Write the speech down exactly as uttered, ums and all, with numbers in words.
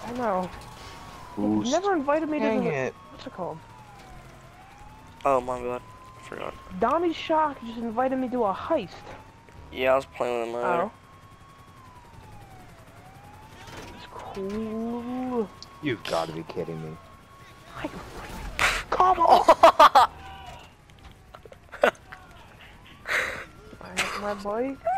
I know. Ooh, You've never invited me to dang the... it. What's it called? Oh my god, I forgot. Donnie Shock just invited me to a heist. Yeah, I was playing with him earlier. Oh. It's cool. You gotta be kidding me. I... Come on! I have my bike.